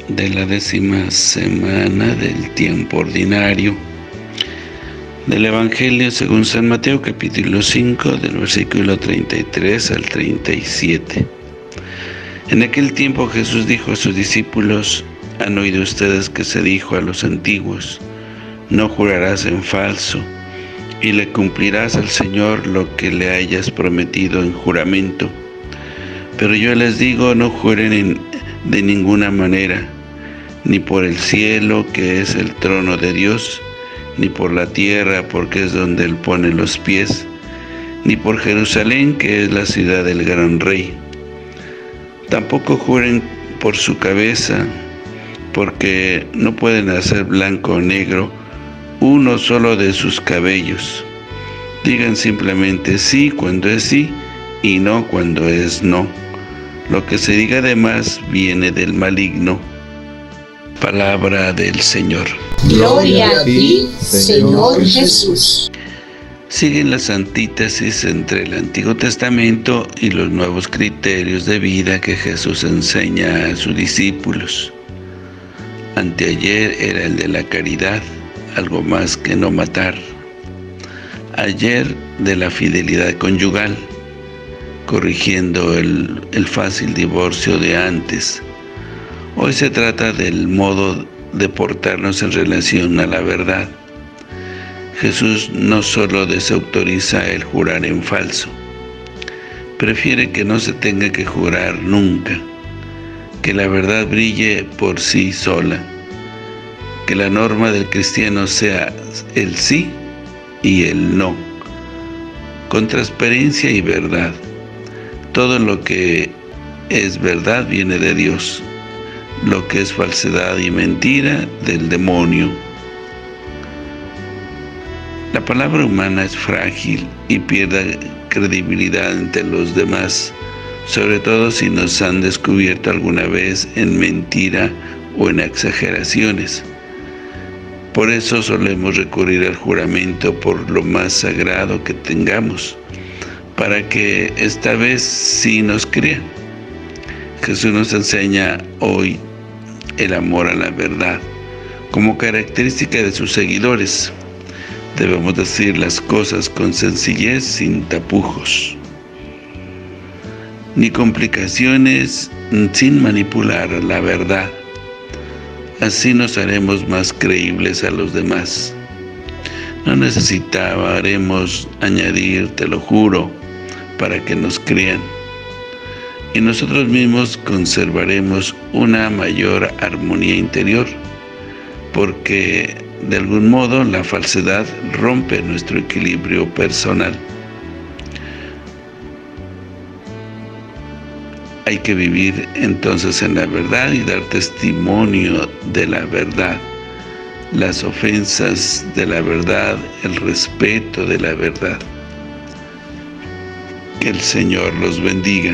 de la 10ª semana del tiempo ordinario del Evangelio según San Mateo, capítulo 5, del versículo 33 al 37. En aquel tiempo Jesús dijo a sus discípulos: ¿Han oído ustedes que se dijo a los antiguos: no jurarás en falso, y le cumplirás al Señor lo que le hayas prometido en juramento? Pero yo les digo, no juren de ninguna manera, ni por el cielo, que es el trono de Dios, ni por la tierra, porque es donde Él pone los pies, ni por Jerusalén, que es la ciudad del gran rey. Tampoco juren por su cabeza, porque no pueden hacer blanco o negro uno solo de sus cabellos. Digan simplemente sí cuando es sí y no cuando es no. Lo que se diga además viene del maligno. Palabra del Señor. Gloria a ti, Señor Jesús. Siguen las antítesis entre el Antiguo Testamento y los nuevos criterios de vida que Jesús enseña a sus discípulos. Anteayer era el de la caridad, algo más que no matar. Ayer de la fidelidad conyugal, corrigiendo el fácil divorcio de antes. Hoy se trata del modo de portarnos en relación a la verdad. Jesús no solo desautoriza el jurar en falso, prefiere que no se tenga que jurar nunca, que la verdad brille por sí sola, que la norma del cristiano sea el sí y el no, con transparencia y verdad. Todo lo que es verdad viene de Dios, lo que es falsedad y mentira del demonio. La palabra humana es frágil y pierde credibilidad ante los demás, sobre todo si nos han descubierto alguna vez en mentira o en exageraciones. Por eso solemos recurrir al juramento por lo más sagrado que tengamos, para que esta vez sí nos crean. Jesús nos enseña hoy el amor a la verdad como característica de sus seguidores. Debemos decir las cosas con sencillez, sin tapujos, ni complicaciones, sin manipular la verdad. Así nos haremos más creíbles a los demás. No necesitaremos añadir, te lo juro, para que nos crean. Y nosotros mismos conservaremos una mayor armonía interior, porque de algún modo la falsedad rompe nuestro equilibrio personal. Hay que vivir entonces en la verdad y dar testimonio de la verdad, las ofensas de la verdad, el respeto de la verdad. Que el Señor los bendiga.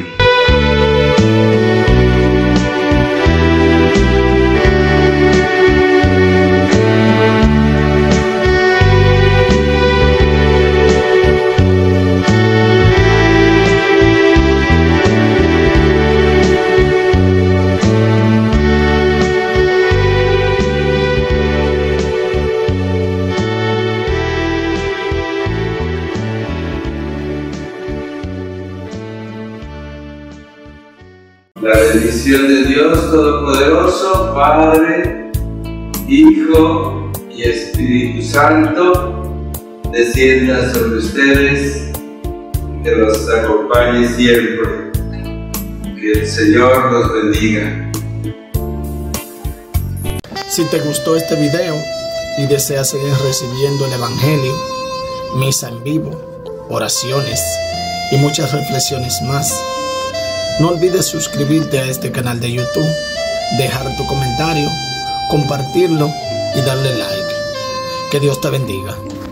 La bendición de Dios Todopoderoso, Padre, Hijo y Espíritu Santo, descienda sobre ustedes, que los acompañe siempre. Que el Señor los bendiga. Si te gustó este video y deseas seguir recibiendo el Evangelio, misa en vivo, oraciones y muchas reflexiones más, no olvides suscribirte a este canal de YouTube, dejar tu comentario, compartirlo y darle like. Que Dios te bendiga.